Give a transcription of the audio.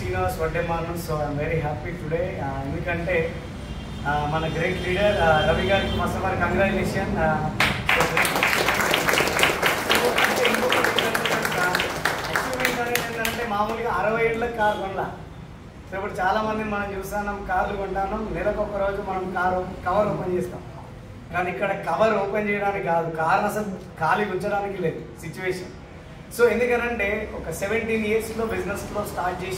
Srinivas Vaddemarnu. So I'm very happy today. ఎందుకంటే మన great leader Ravi గారికి first of all congratulation. Achievement అనేది ఏంటంటే మామూలుగా 60 ఏళ్ళకి కారు కొనలా. సో ఇప్పుడు చాలామంది మనం చూస్తున్నాం, కార్లు కొంటాం, నెలకు ఒక రోజు మనం కవర్ ఓపెన్ చేస్తాం. కానీ ఇక్కడ కవర్ ఓపెన్ చేయడానికి కాదు, కారు అసలు ఖాళీ ఉంచడానికి లేదు సిచ్యువేషన్. సో ఎందుకనంటే ఒక 17 yearsలో బిజినెస్లో స్టార్ట్ చేసి